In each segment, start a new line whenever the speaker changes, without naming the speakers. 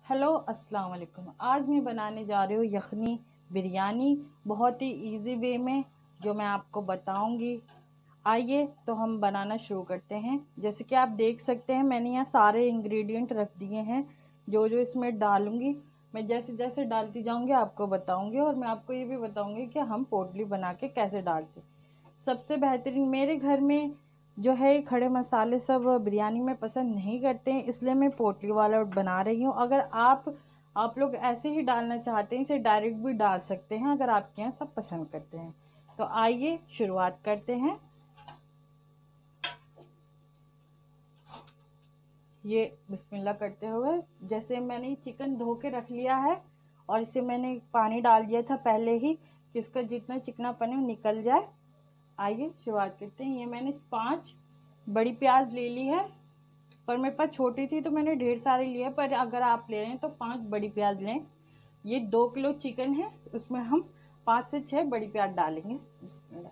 Hello अस्सलाम वालेकुम। आज मैं बनाने जा रही हूँ यखनी बिरयानी, बहुत ही इजी वे में, जो मैं आपको बताऊंगी। आइए तो हम बनाना शुरू करते हैं। जैसे कि आप देख सकते हैं, मैंने यहाँ सारे इंग्रेडिएंट रख दिए हैं। जो जो इसमें डालूंगी, मैं जैसे जैसे डालती जाऊंगी आपको बताऊंगी, और मैं आपको ये भी बताऊंगी कि हम पोटली बना के कैसे डालते। सबसे बेहतरीन, मेरे घर में जो है खड़े मसाले सब बिरयानी में पसंद नहीं करते हैं, इसलिए मैं पोटली वाला बना रही हूँ। अगर आप लोग ऐसे ही डालना चाहते हैं, इसे डायरेक्ट भी डाल सकते हैं, अगर आपके यहाँ सब पसंद करते हैं। तो आइए शुरुआत करते हैं। ये बिस्मिल्लाह करते हुए, जैसे मैंने चिकन धो के रख लिया है और इसे मैंने पानी डाल दिया था पहले ही, कि इसका जितना चिकनापन है वो निकल जाए। आइए शुरुआत करते हैं। ये मैंने 5 बड़ी प्याज ले ली है, पर मेरे पास छोटी थी तो मैंने ढेर सारे लिए, पर अगर आप ले रहे हैं तो 5 बड़ी प्याज लें। ये 2 किलो चिकन है, उसमें हम 5 से 6 बड़ी प्याज डालेंगे। बिस्मिल्लाह।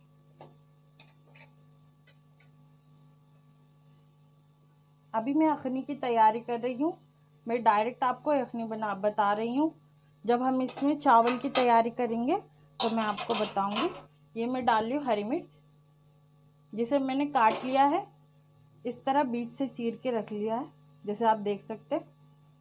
अभी मैं यखनी की तैयारी कर रही हूँ, मैं डायरेक्ट आपको यखनी बता रही हूँ। जब हम इसमें चावल की तैयारी करेंगे तो मैं आपको बताऊंगी। ये मैं डाल रही हूँ हरी मिर्च, जिसे मैंने काट लिया है, इस तरह बीच से चीर के रख लिया है, जैसे आप देख सकते हैं।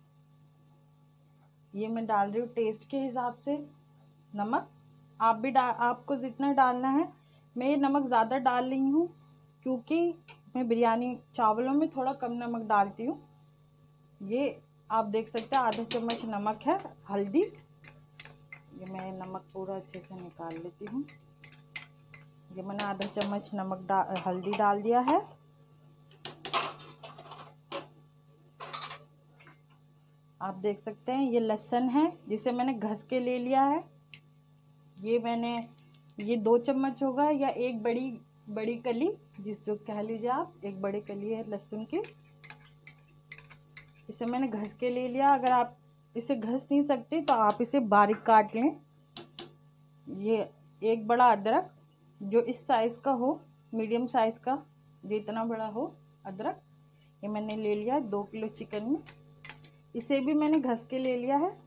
ये मैं डाल रही हूँ टेस्ट के हिसाब से नमक। आप भी आपको जितना डालना है। मैं ये नमक ज़्यादा डाल रही हूँ क्योंकि मैं बिरयानी चावलों में थोड़ा कम नमक डालती हूँ। ये आप देख सकते हैं आधा चम्मच नमक है। हल्दी, ये मैं नमक पूरा अच्छे से निकाल लेती हूँ। ये मैंने आधा चम्मच हल्दी डाल दिया है। आप देख सकते हैं ये लहसुन है, जिसे मैंने घस के ले लिया है। ये 2 चम्मच होगा, या एक बड़ी कली, जो कह लीजिए आप, एक बड़ी कली है लहसुन की। इसे मैंने घस के ले लिया। अगर आप इसे घस नहीं सकते तो आप इसे बारीक काट लें। ये एक बड़ा अदरक, जो इस साइज़ का हो, मीडियम साइज़ का, जितना बड़ा हो अदरक, ये मैंने ले लिया 2 किलो चिकन में। इसे भी मैंने घस के ले लिया है।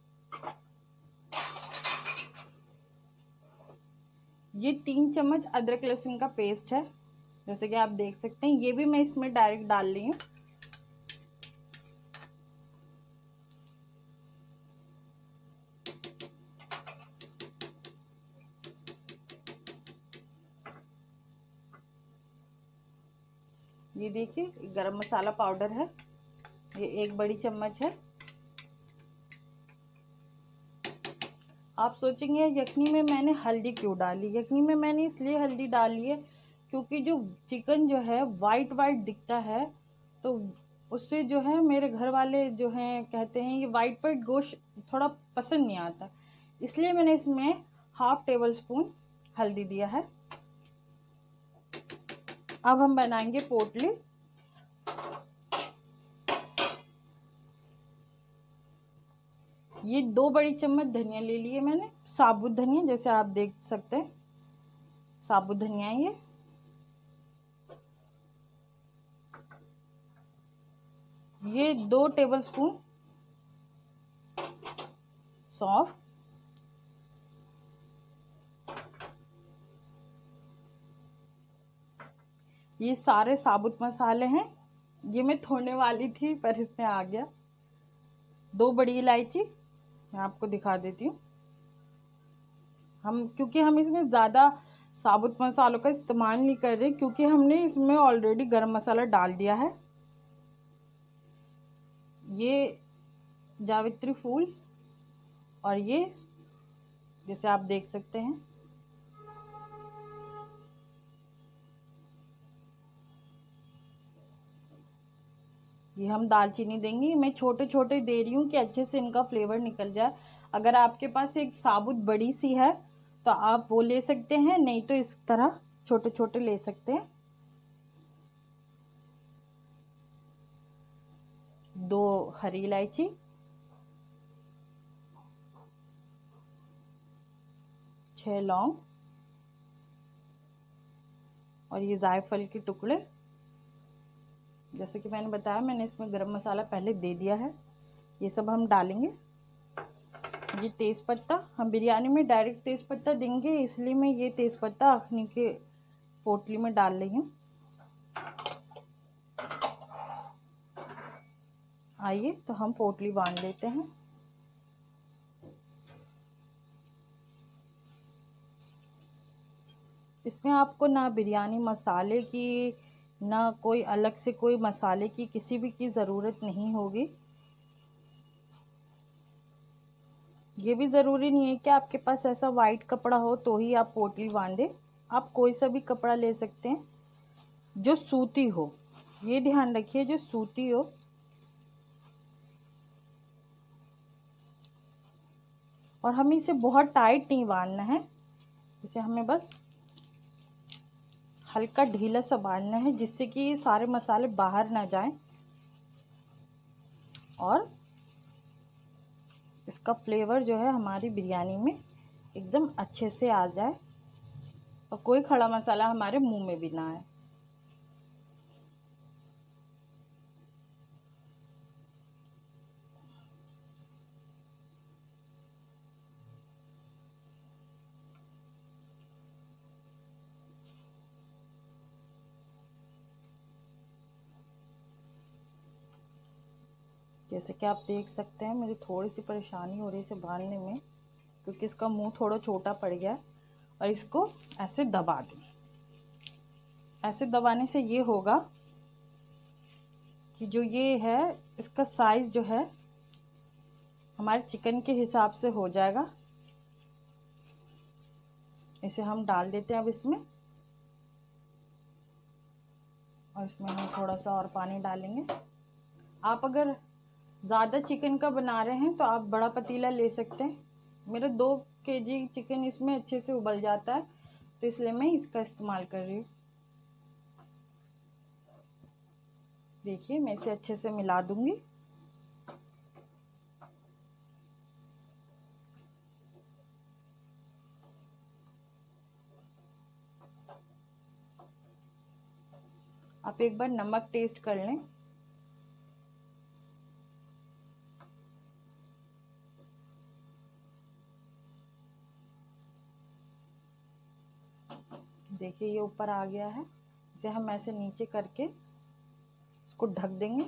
ये 3 चम्मच अदरक लहसुन का पेस्ट है, जैसे कि आप देख सकते हैं। ये भी मैं इसमें डायरेक्ट डाल रही हूँ। ये देखिए गरम मसाला पाउडर है, ये 1 बड़ी चम्मच है। आप सोचेंगे यखनी में मैंने हल्दी क्यों डाली। यखनी में मैंने इसलिए हल्दी डाली है क्योंकि जो चिकन जो है वाइट वाइट दिखता है, तो उससे जो है मेरे घर वाले जो हैं कहते हैं ये वाइट वाइट गोश्त थोड़ा पसंद नहीं आता, इसलिए मैंने इसमें ½ टेबल स्पून हल्दी दिया है। अब हम बनाएंगे पोटली। ये 2 बड़ी चम्मच धनिया ले लिए मैंने, साबुत धनिया, जैसे आप देख सकते हैं साबुत धनिया है ये 2 टेबल स्पून सौंफ, ये सारे साबुत मसाले हैं। ये मैं थोड़ने वाली थी पर इसमें आ गया। 2 बड़ी इलायची, मैं आपको दिखा देती हूँ। क्योंकि हम इसमें ज़्यादा साबुत मसालों का इस्तेमाल नहीं कर रहे, क्योंकि हमने इसमें ऑलरेडी गरम मसाला डाल दिया है। ये जावित्री फूल, और ये जैसे आप देख सकते हैं ये हम दालचीनी देंगे। मैं छोटे छोटे दे रही हूँ कि अच्छे से इनका फ्लेवर निकल जाए। अगर आपके पास एक साबुत बड़ी सी है तो आप वो ले सकते हैं, नहीं तो इस तरह छोटे छोटे ले सकते हैं। 2 हरी इलायची, 6 लौंग, और ये जायफल के टुकड़े। जैसे कि मैंने बताया, मैंने इसमें गरम मसाला पहले दे दिया है। ये सब हम डालेंगे। ये तेज़पत्ता, हम बिरयानी में डायरेक्ट तेज़पत्ता देंगे, इसलिए मैं ये तेज़पत्ता अखनी के पोटली में डाल रही हूँ। आइए तो हम पोटली बांध लेते हैं। इसमें आपको ना बिरयानी मसाले की, ना कोई अलग से कोई मसाले की, किसी भी की ज़रूरत नहीं होगी। ये भी ज़रूरी नहीं है कि आपके पास ऐसा वाइट कपड़ा हो तो ही आप पोटली बांधे। आप कोई सा भी कपड़ा ले सकते हैं जो सूती हो। ये ध्यान रखिए, जो सूती हो। और हमें इसे बहुत टाइट नहीं बांधना है, इसे हमें बस हल्का ढीला सा बांधना है, जिससे कि सारे मसाले बाहर ना जाएं और इसका फ्लेवर जो है हमारी बिरयानी में एकदम अच्छे से आ जाए और कोई खड़ा मसाला हमारे मुंह में भी ना आए। जैसे कि आप देख सकते हैं, मुझे थोड़ी सी परेशानी हो रही है इसे बांधने में, क्योंकि इसका मुंह थोड़ा छोटा पड़ गया है। और इसको ऐसे दबा दें। ऐसे दबाने से ये होगा कि जो ये है इसका साइज़ जो है हमारे चिकन के हिसाब से हो जाएगा। इसे हम डाल देते हैं अब इसमें, और इसमें हम थोड़ा सा और पानी डालेंगे। आप अगर ज़्यादा चिकन का बना रहे हैं तो आप बड़ा पतीला ले सकते हैं। मेरा 2 kg चिकन इसमें अच्छे से उबल जाता है, तो इसलिए मैं इसका इस्तेमाल कर रही हूँ। देखिए, मैं इसे अच्छे से मिला दूंगी। आप एक बार नमक टेस्ट कर लें। देखिए, ये ऊपर आ गया है। इसे हम ऐसे नीचे करके इसको ढक देंगे।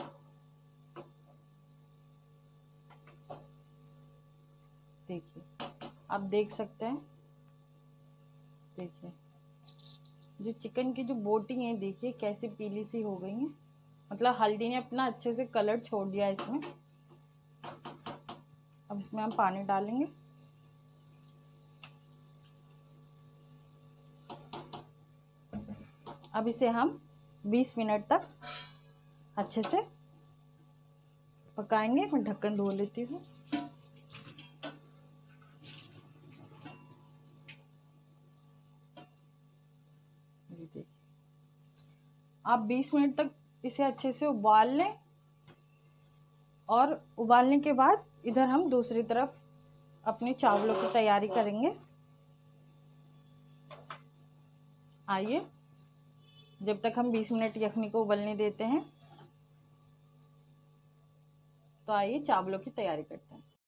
देखिए, आप देख सकते हैं। देखिए, जो चिकन की जो बोटी है, देखिए कैसी पीली सी हो गई है। मतलब हल्दी ने अपना अच्छे से कलर छोड़ दिया इसमें। अब इसमें हम पानी डालेंगे। अब इसे हम 20 मिनट तक अच्छे से पकाएंगे। मैं ढक्कन धो लेती हूँ। देखिए, आप 20 मिनट तक इसे अच्छे से उबाल लें, और उबालने के बाद इधर हम दूसरी तरफ अपने चावलों की तैयारी करेंगे। आइए, जब तक हम 20 मिनट यखनी को उबलने देते हैं, तो आइए चावलों की तैयारी करते हैं।